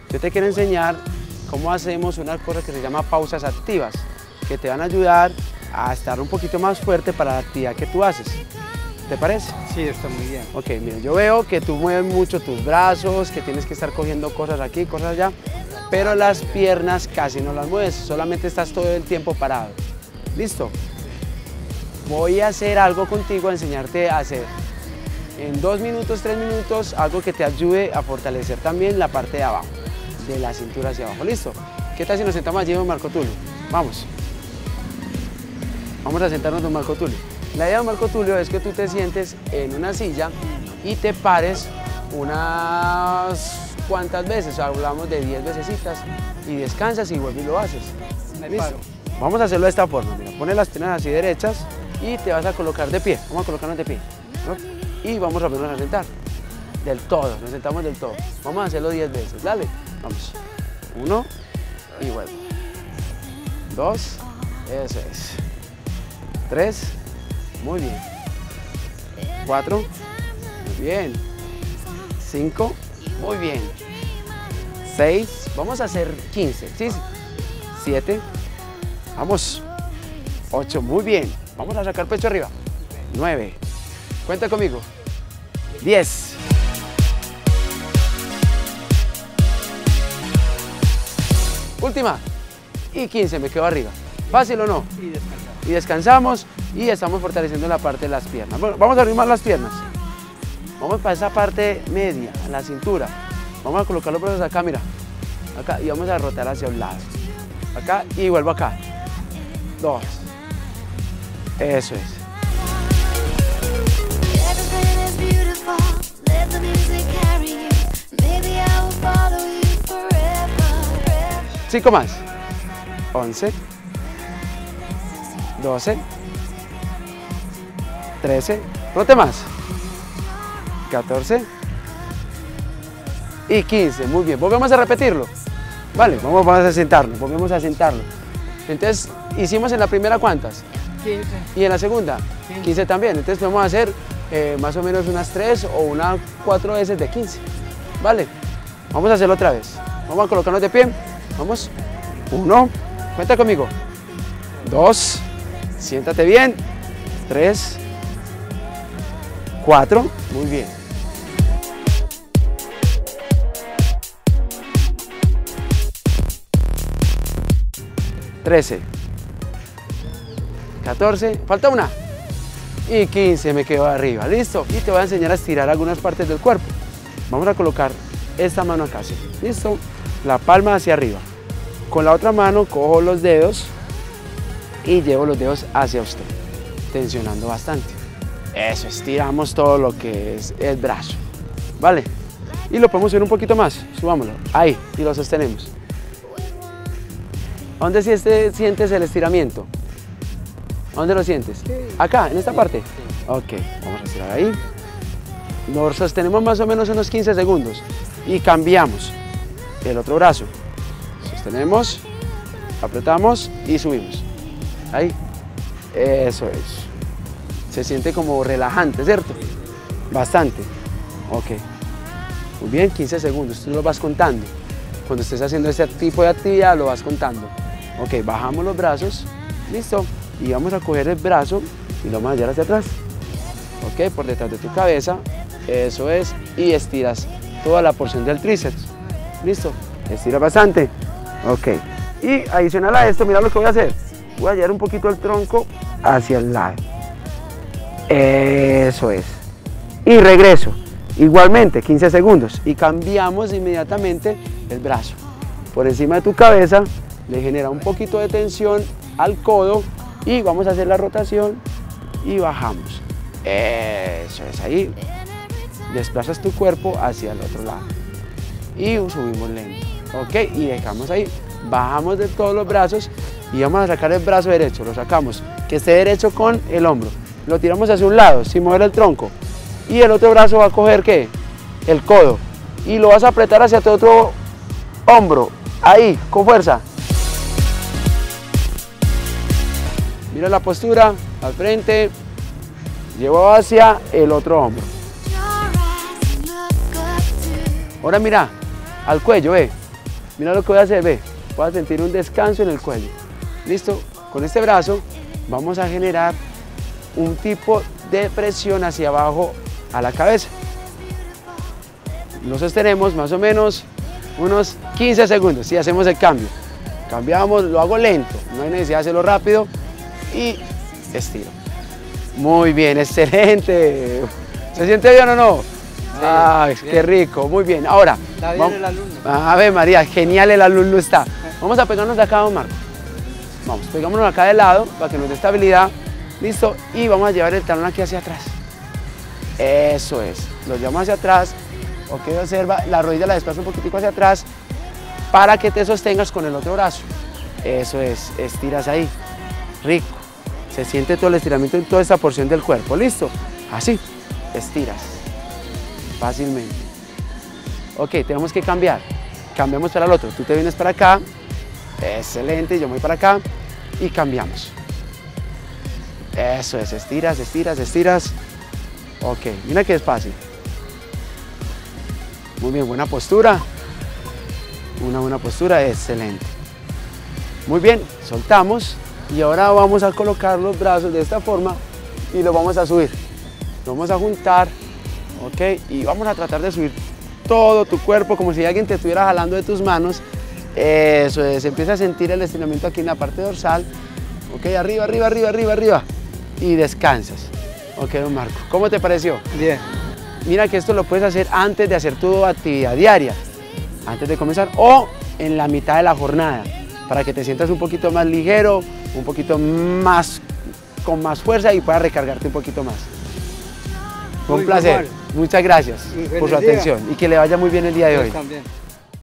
yo te quiero enseñar cómo hacemos una cosa que se llama pausas activas, que te van a ayudar a estar un poquito más fuerte para la actividad que tú haces. ¿Te parece? Sí, está muy bien. Ok, mira, yo veo que tú mueves mucho tus brazos, que tienes que estar cogiendo cosas aquí, cosas allá, pero las piernas casi no las mueves, solamente estás todo el tiempo parado. ¿Listo? Voy a hacer algo contigo, a enseñarte a hacer en 2 minutos, 3 minutos, algo que te ayude a fortalecer también la parte de abajo, de la cintura hacia abajo. ¿Listo? ¿Qué tal si nos sentamos allí en Marco Tulio? Vamos. Vamos a sentarnos en Marco Tulio. La idea de Marco Tulio es que tú te sientes en una silla y te pares unas cuantas veces, hablamos de 10 vecesitas, y descansas y vuelves y lo haces. ¿Listo? Vamos a hacerlo de esta forma, mira, pones las piernas así derechas y te vas a colocar de pie, vamos a colocarnos de pie, ¿no? Y vamos a volvernos a sentar, del todo, nos sentamos del todo, vamos a hacerlo 10 veces, dale, vamos, 1 y vuelvo, 2, eso es, 3, muy bien, 4, muy bien, 5, muy bien, 6, vamos a hacer 15, ¿sí? 7, vamos, 8, muy bien, vamos a sacar pecho arriba, 9, cuenta conmigo, 10, última, y 15, me quedo arriba, ¿fácil o no? Y descansamos y estamos fortaleciendo la parte de las piernas. Bueno, vamos a arrimar las piernas, vamos para esa parte media, la cintura, vamos a colocar los brazos acá, mira, acá, y vamos a rotar hacia un lado, acá y vuelvo acá, 2, eso es. Cinco más, 11, 12, 13, rote más, 14 y 15, muy bien, volvemos a repetirlo, vale, vamos a sentarnos, volvemos a sentarnos. Entonces, hicimos en la primera ¿cuántas? 15. Y en la segunda, 15 también, entonces vamos a hacer más o menos unas 3 o unas 4 veces de 15, vale, vamos a hacerlo otra vez, vamos a colocarnos de pie, vamos, 1, cuenta conmigo, 2, siéntate bien, 3, 4, muy bien. 13, 14, falta una, y 15, me quedo arriba, listo, y te voy a enseñar a estirar algunas partes del cuerpo. Vamos a colocar esta mano acá, ¿sí? Listo, la palma hacia arriba, con la otra mano cojo los dedos y llevo los dedos hacia usted, tensionando bastante, eso, estiramos todo lo que es el brazo, ¿vale? Y lo podemos subir un poquito más, subámoslo, ahí, y lo sostenemos. ¿Dónde sientes el estiramiento? ¿Dónde lo sientes? ¿Acá, en esta parte? Ok, vamos a estirar ahí. Lo sostenemos más o menos unos 15 segundos y cambiamos el otro brazo. Sostenemos, apretamos y subimos. Ahí, eso es. Se siente como relajante, ¿cierto? Bastante. Ok, muy bien, 15 segundos, tú lo vas contando. Cuando estés haciendo este tipo de actividad lo vas contando. Ok, bajamos los brazos, listo, y vamos a coger el brazo y lo vamos a llevar hacia atrás. Ok, por detrás de tu cabeza, eso es, y estiras toda la porción del tríceps. Listo, estira bastante. Ok, y adicional a esto, mira lo que voy a hacer. Voy a llevar un poquito el tronco hacia el lado. Eso es. Y regreso. Igualmente, 15 segundos. Y cambiamos inmediatamente el brazo. Por encima de tu cabeza, le genera un poquito de tensión al codo y vamos a hacer la rotación y bajamos. Eso es, ahí. Desplazas tu cuerpo hacia el otro lado. Y subimos lento. Ok, y dejamos ahí. Bajamos de todos los brazos y vamos a sacar el brazo derecho. Lo sacamos, que esté derecho con el hombro. Lo tiramos hacia un lado, sin mover el tronco. Y el otro brazo va a coger, ¿qué? El codo. Y lo vas a apretar hacia tu otro hombro. Ahí, con fuerza. Mira la postura, al frente. Llevo hacia el otro hombro. Ahora mira, al cuello, ve. Mira lo que voy a hacer, ve. Voy a sentir un descanso en el cuello. ¿Listo? Con este brazo vamos a generar un tipo de presión hacia abajo a la cabeza. Lo sostenemos más o menos unos 15 segundos y hacemos el cambio. Cambiamos, lo hago lento, no hay necesidad de hacerlo rápido y estiro. Muy bien, excelente. ¿Se siente bien o no? Sí, ay, bien. Qué rico, muy bien. Ahora, está bien el alumno. A ver, María, genial el alumno está. Vamos a pegarnos de acá, don Marco. Vamos, pegámonos acá de lado para que nos dé estabilidad. Listo, y vamos a llevar el talón aquí hacia atrás. Eso es, lo llevamos hacia atrás. Ok, observa, la rodilla la desplaza un poquitico hacia atrás para que te sostengas con el otro brazo. Eso es, estiras ahí. Rico. Se siente todo el estiramiento en toda esta porción del cuerpo. ¿Listo? Así, estiras. Fácilmente. Ok, tenemos que cambiar. Cambiamos para el otro. Tú te vienes para acá. Excelente, yo me voy para acá. Y cambiamos. Eso es, estiras, estiras, estiras. Ok, mira que es fácil. Muy bien, buena postura. Una buena postura, excelente. Muy bien, soltamos. Y ahora vamos a colocar los brazos de esta forma y los vamos a subir. Los vamos a juntar, ok, y vamos a tratar de subir todo tu cuerpo como si alguien te estuviera jalando de tus manos. Eso es, empieza a sentir el estiramiento aquí en la parte dorsal. Ok, arriba, arriba, arriba, arriba, arriba. Y descansas. Ok, don Marco, ¿cómo te pareció? Bien. Mira que esto lo puedes hacer antes de hacer tu actividad diaria, antes de comenzar o en la mitad de la jornada, para que te sientas un poquito más ligero, un poquito más, con más fuerza y puedas recargarte un poquito más. Fue un placer. Muchas gracias por su atención y que le vaya muy bien el día de hoy. También.